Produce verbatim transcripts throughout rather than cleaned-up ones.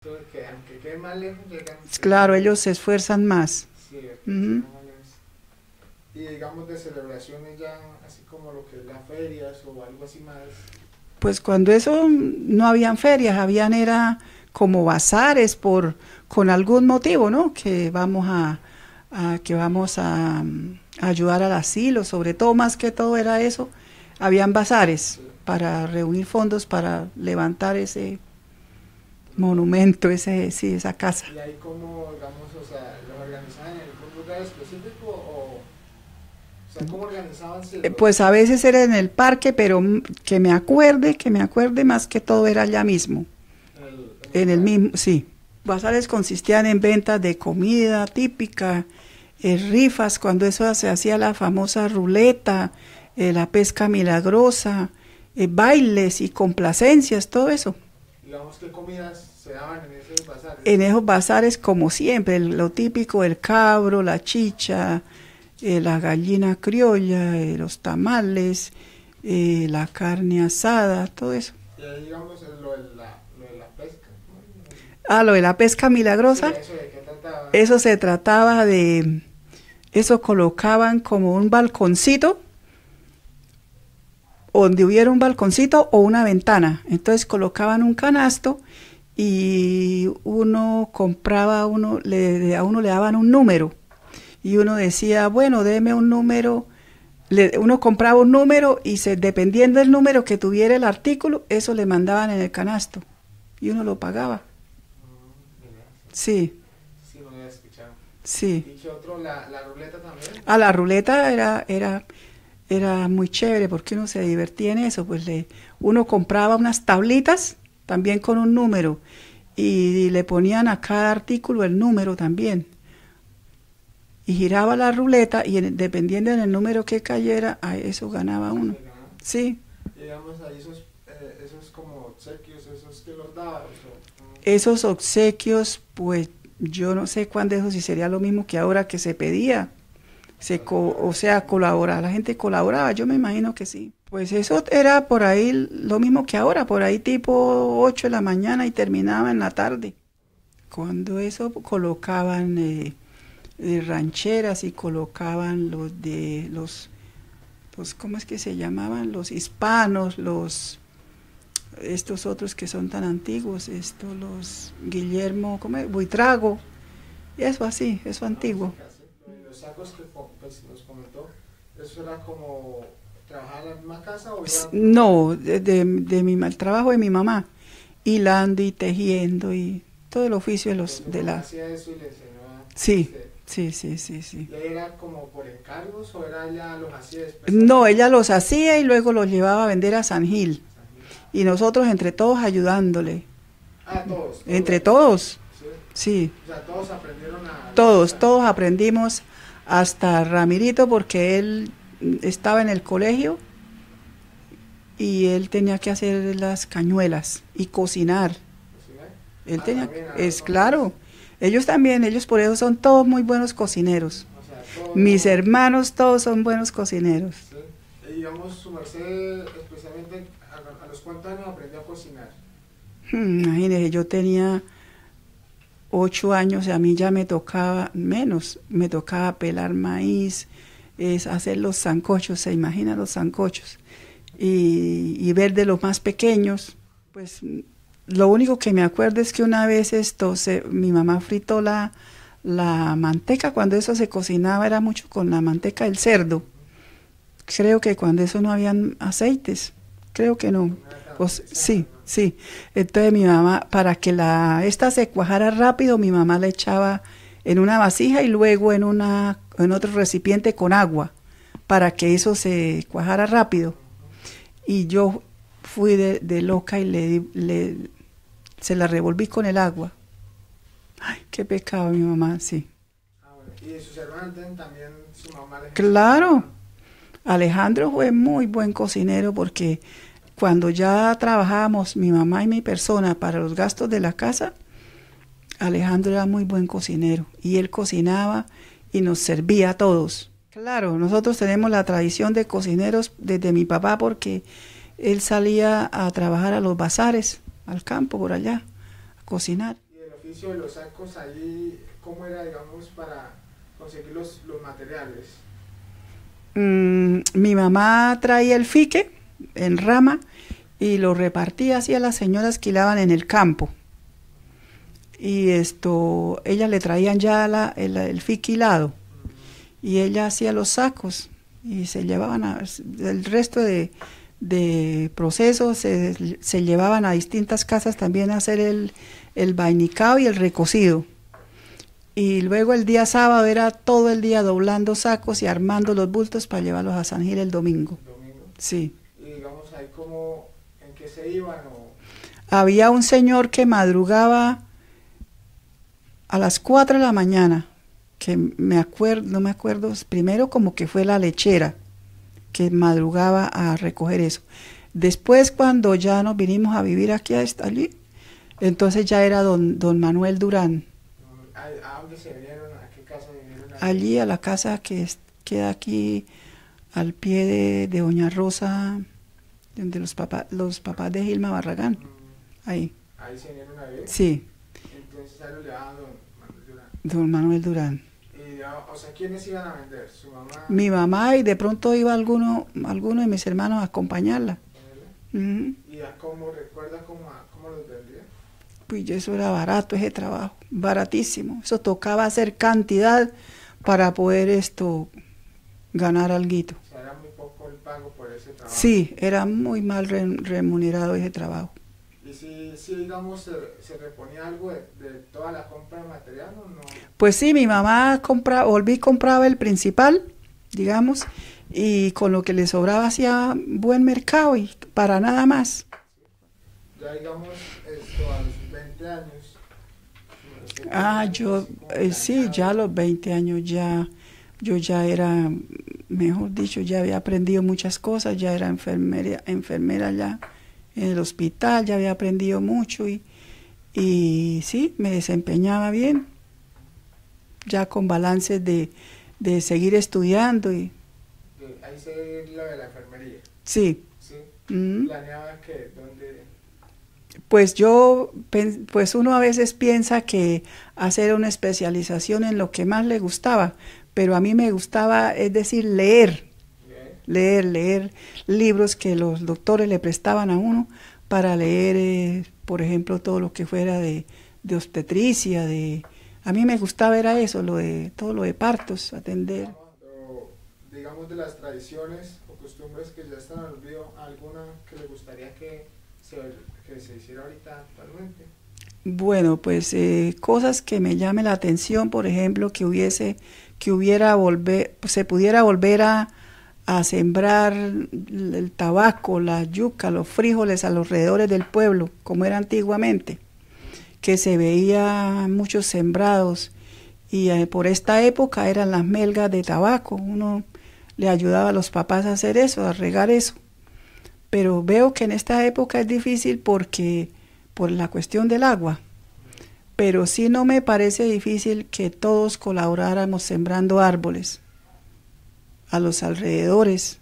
Que aunque queden más lejos, llegan. Claro, ellos se esfuerzan más. Sí, Ujú. y digamos de celebraciones ya, así como lo que es las ferias o algo así más. Pues cuando eso no habían ferias, habían era como bazares por con algún motivo, ¿no? Que vamos a, a que vamos a, a ayudar al asilo, sobre todo más que todo era eso. Habían bazares Sí. para reunir fondos para levantar ese monumento, ese sí, esa casa. Y ahí como, digamos, o sea, ¿los organizaban en algún lugar específico o, o sea, cómo organizaban? Si Eh, los, Pues a veces era en el parque, pero mm, que me acuerde, que me acuerde más que todo era allá mismo, en el, en el en el lugar? mismo, sí. Bazares consistían en ventas de comida típica, eh, rifas, cuando eso se hacía la famosa ruleta, eh, la pesca milagrosa, eh, bailes y complacencias, todo eso. Digamos, ¿qué comidas se daban en esos bazares? En esos bazares, como siempre, el- lo típico, el cabro, la chicha, eh, la gallina criolla, eh, los tamales, eh, la carne asada, todo eso. Y ahí, digamos, es lo de la, lo de la pesca, ¿no? Ah, lo de la pesca Sí, milagrosa, eso de qué trataba. eso se trataba de, eso colocaban como un balconcito, donde hubiera un balconcito o una ventana. Entonces colocaban un canasto y uno compraba, uno le, a uno le daban un número y uno decía, bueno, deme un número, le, uno compraba un número y se, dependiendo del número que tuviera el artículo, eso le mandaban en el canasto y uno lo pagaba. Mm, mira, Sí, sí, no había escuchado. sí. ¿Y qué otro? ¿La, la ruleta también? A la ruleta era, era, era muy chévere porque uno se divertía en eso, pues le, uno compraba unas tablitas también con un número y le ponían a cada artículo el número también. Y giraba la ruleta y en, dependiendo del número que cayera, a eso ganaba uno. Sí, ¿no? Sí, Y digamos, ahí esos, eh, esos como obsequios, esos que los daban. O, mm, esos obsequios, pues yo no sé cuándo eso si sería lo mismo que ahora que se pedía. Se co o sea, colaborar, la gente colaboraba, yo me imagino que sí. Pues eso era por ahí lo mismo que ahora, por ahí tipo ocho de la mañana y terminaba en la tarde. Cuando eso colocaban eh, eh, rancheras y colocaban los de los, pues, ¿cómo es que se llamaban? Los hispanos, los, estos otros que son tan antiguos, estos, los Guillermo, ¿cómo es? Buitrago, y eso así, eso no, antiguo. sí, casi. Y los sacos que co- pues, nos comentó, ¿eso era como trabajar en la misma casa o iban? No, de, de, de mi, el trabajo de mi mamá, hilando y tejiendo y todo el oficio de Que los su de mamá la. hacía eso y le enseñó a Sí, usted? sí, sí, sí, sí. ¿Y ahí era como por encargos o era ella los hacía después No, también? ella los hacía y luego los llevaba a vender a San Gil. San Gil. Y nosotros entre todos ayudándole. Ah, todos, todos Entre los- todos, sí. sí. O sea, todos aprendieron a Todos, realizar. todos aprendimos, hasta Ramirito, porque él estaba en el colegio y él tenía que hacer las cañuelas y cocinar. Cocinar. Él Ah, tenía, también, ah, es no, claro, ellos también, ellos por eso son todos muy buenos cocineros. o sea, todos Mis como- hermanos todos son buenos cocineros. sí. Y digamos, su merced, especialmente, a, a los cuántos años aprendió a cocinar. Hmm, Imagínese, yo tenía ocho años y a mí ya me tocaba menos, me tocaba pelar maíz, es hacer los sancochos, se imagina los sancochos, y, y ver de los más pequeños, pues lo único que me acuerdo es que una vez esto, se, mi mamá fritó la, la manteca, cuando eso se cocinaba era mucho con la manteca del cerdo, creo que cuando eso no habían aceites, creo que no. No era tan Pues, pesada, sí, ¿no? sí. Entonces mi mamá, para que la esta se cuajara rápido, mi mamá la echaba en una vasija y luego en una en otro recipiente con agua para que eso se cuajara rápido. Y yo fui de, de loca y le, di- le se la revolví con el agua. Ay, qué pecado mi mamá, sí. Ah, bueno. Y de sus hermanos entonces, también su mamá les Claro. enseñaba. Alejandro fue muy buen cocinero porque cuando ya trabajábamos mi mamá y mi persona para los gastos de la casa, Alejandro era muy buen cocinero y él cocinaba y nos servía a todos. Claro, nosotros tenemos la tradición de cocineros desde mi papá porque él salía a trabajar a los bazares, al campo por allá, a cocinar. Y oficio de los sacos, ahí, ¿cómo era, digamos, para conseguir los, los materiales? Mm, mi mamá traía el fique en rama y lo repartía así a las señoras que hilaban en el campo. Y esto, ellas le traían ya la, el, el fique hilado y ella hacía los sacos y se llevaban a, el resto de, de procesos se, se llevaban a distintas casas también a hacer el, el vainicado y el recocido. Y luego el día sábado era todo el día doblando sacos y armando los bultos para llevarlos a San Gil el domingo. ¿El domingo? Sí. Y digamos ahí como, ¿en qué se iban? O... Había un señor que madrugaba a las cuatro de la mañana, que me acuerdo, no me acuerdo, primero como que fue la lechera, que madrugaba a recoger eso. Después cuando ya nos vinimos a vivir aquí a allí, entonces ya era don, don Manuel Durán. ¿A dónde se vinieron? ¿A qué casa vinieron? Allí a la casa que es, queda aquí al pie de, de Doña Rosa, donde los papás los papás de Gilma Barragán. Mm. Ahí. ¿Ahí se vinieron a vivir? Sí. Entonces ahí lo llevaban don Manuel Durán. Don Manuel Durán. Y, o sea, ¿quiénes iban a vender? ¿Su mamá? Mi mamá y de pronto iba alguno, alguno de mis hermanos a acompañarla. Uh-huh. ¿Y a cómo recuerda cómo, a, cómo los vendía? Pues eso era barato ese trabajo, baratísimo. Eso tocaba hacer cantidad para poder esto ganar alguito. O sea, era muy poco el pago por ese trabajo. Sí, era muy mal remunerado ese trabajo. ¿Y si, si digamos, se, se reponía algo de, de toda la compra de material o no? Pues sí, mi mamá compraba, volví compraba el principal, digamos, y con lo que le sobraba hacía buen mercado y para nada más. Ya digamos, esto a los veinte años. Ah, yo, eh, sí, ya a los veinte años ya, yo ya era, mejor dicho, ya había aprendido muchas cosas, ya era enfermera, enfermera ya en el hospital, ya había aprendido mucho y, y sí, me desempeñaba bien, ya con balances de, de seguir estudiando. Y ahí se ve lo de la enfermería. Sí. ¿Sí? Mm-hmm. ¿Planeaba que dónde? Pues yo, pues uno a veces piensa que hacer una especialización en lo que más le gustaba, pero a mí me gustaba, es decir, leer, leer, leer libros que los doctores le prestaban a uno para leer, eh, por ejemplo, todo lo que fuera de, de obstetricia, de, a mí me gustaba era eso, lo de todo lo de partos, atender. Digamos de las tradiciones o costumbres que ya están al olvido, ¿alguna que le gustaría que se, que se hiciera ahorita actualmente? Bueno, pues eh, cosas que me llamen la atención, por ejemplo, que hubiese, que hubiera volver, se pudiera volver a, a sembrar el tabaco, la yuca, los frijoles a los alrededores del pueblo, como era antiguamente, que se veía muchos sembrados y eh, por esta época eran las melgas de tabaco, uno le ayudaba a los papás a hacer eso, a regar eso. Pero veo que en esta época es difícil porque por la cuestión del agua. Pero sí no me parece difícil que todos colaboráramos sembrando árboles a los alrededores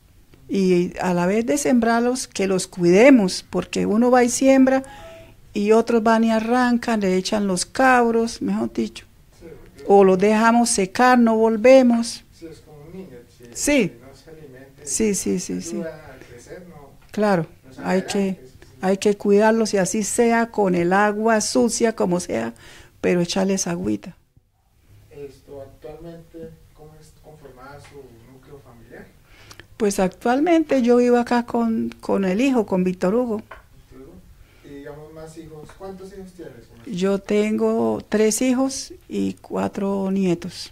y a la vez de sembrarlos que los cuidemos, porque uno va y siembra y otros van y arrancan, le echan los cabros, mejor dicho, sí, o los dejamos secar, no volvemos. Sí, es como un niño. Si, sí. Si no se alimente, sí, sí, sí, sí. A crecer, no, claro, no hay que, hay que cuidarlos y así sea con el agua sucia como sea, pero echarles agüita. Esto, actualmente, ¿cómo es conformada su núcleo familiar? Pues actualmente yo vivo acá con, con el hijo, con Víctor Hugo. Y digamos más hijos, ¿cuántos hijos tienes? Yo tengo tres hijos y cuatro nietos.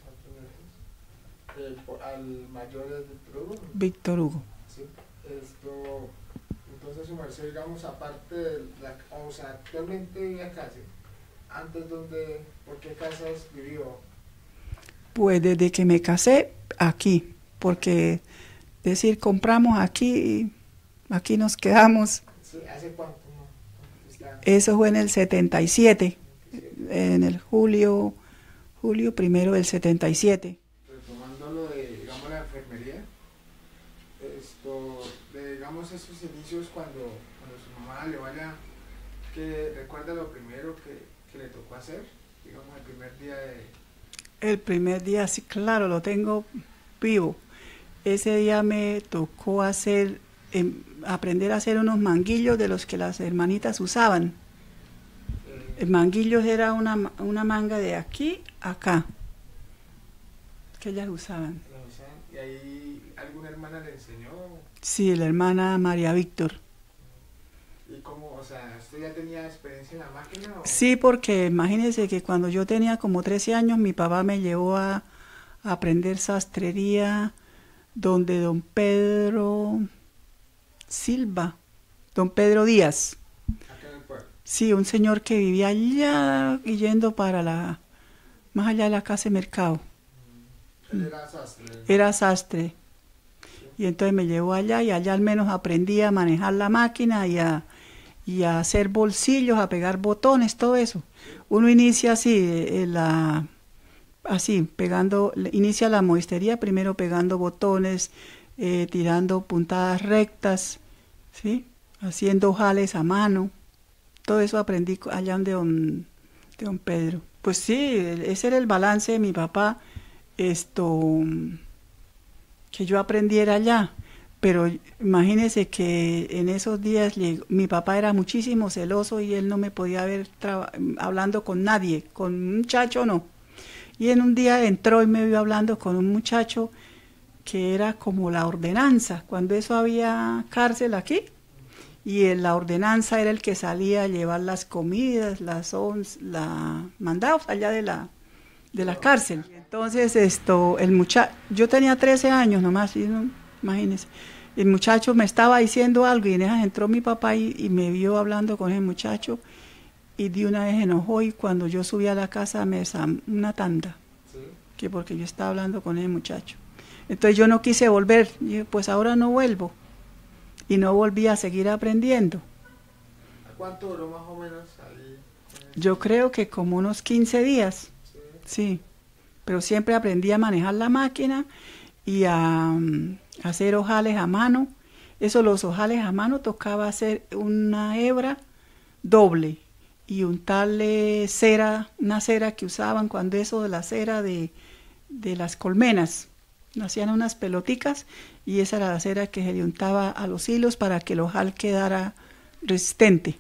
¿El, al mayor es Víctor Hugo? Víctor Hugo. Sí. Esto, entonces su merced, digamos, aparte de la, o sea, actualmente vive acá, ¿sí? Antes, donde, ¿por qué casas vivió? Pues desde que me casé, aquí, porque, es decir, compramos aquí y aquí nos quedamos. Sí, ¿hace cuánto? Está? Eso fue en el setenta y siete, ¿sí? En el julio, julio primero del setenta y siete. Retomando lo de, digamos, la enfermería, esto, de, digamos, esos inicios cuando, cuando su mamá le vaya, que recuerda lo primero que, que le tocó hacer? Digamos, el primer día de... El primer día, sí, claro, lo tengo vivo. Ese día me tocó hacer, em, aprender a hacer unos manguillos de los que las hermanitas usaban. Eh, El manguillos era una, una manga de aquí a acá, que ellas usaban. o sea, ¿y ahí alguna hermana le enseñó? Sí, la hermana María Víctor. ¿Y cómo, o sea, usted ya tenía experiencia en la máquina o...? Sí, porque imagínense que cuando yo tenía como trece años, mi papá me llevó a, a aprender sastrería donde don Pedro Silva, don Pedro Díaz. Acá en el pueblo. Sí, un señor que vivía allá y yendo para la, más allá de la casa de mercado. Él era sastre. Era sastre. Y entonces me llevó allá y allá al menos aprendí a manejar la máquina y a, y a hacer bolsillos, a pegar botones, todo eso. Uno inicia así, eh, la, así, pegando, inicia la modistería primero pegando botones, eh, tirando puntadas rectas, ¿sí? Haciendo jales a mano. Todo eso aprendí allá de don, de don Pedro. Pues sí, ese era el balance de mi papá, esto, que yo aprendiera allá. Pero imagínese que en esos días mi papá era muchísimo celoso y él no me podía ver hablando con nadie, con un muchacho no. Y en un día entró y me vio hablando con un muchacho que era como la ordenanza, cuando eso había cárcel aquí. Y en la ordenanza era el que salía a llevar las comidas, las once, la mandados allá de la, de la cárcel. Entonces esto, el muchacho, yo tenía trece años nomás, y no, imagínense. El muchacho me estaba diciendo algo y en esa entró mi papá y, y me vio hablando con el muchacho y de una vez enojó y cuando yo subí a la casa me sam una tanda, ¿Sí? que porque yo estaba hablando con el muchacho. Entonces yo no quise volver, y dije, pues ahora no vuelvo. Y no volví a seguir aprendiendo. ¿A cuánto duró más o menos ahí? Yo creo que como unos quince días, Sí. sí. Pero siempre aprendí a manejar la máquina y a, um, hacer ojales a mano. Eso, los ojales a mano tocaba hacer una hebra doble y untarle cera, una cera que usaban cuando eso de la cera de, de las colmenas. Hacían unas peloticas y esa era la cera que se le untaba a los hilos para que el ojal quedara resistente.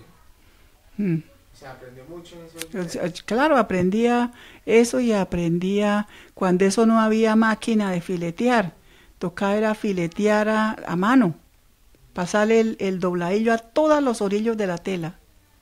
Sí. Mm. O sea, aprendió mucho en esos O sea, días. claro, aprendía eso y aprendía cuando eso no había máquina de filetear. Tocaba era filetear a, a mano, pasarle el, el dobladillo a todos los orillos de la tela,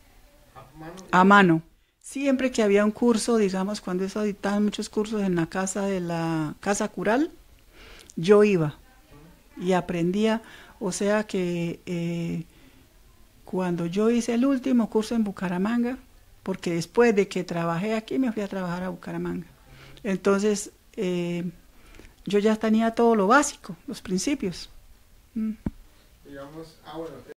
¿A mano? a mano. Siempre que había un curso, digamos, cuando eso dictaban muchos cursos en la casa de la casa cural, yo iba y aprendía, o sea que eh, cuando yo hice el último curso en Bucaramanga, porque después de que trabajé aquí me fui a trabajar a Bucaramanga, entonces eh, yo ya tenía todo lo básico, los principios. Mm. Digamos, ah, bueno.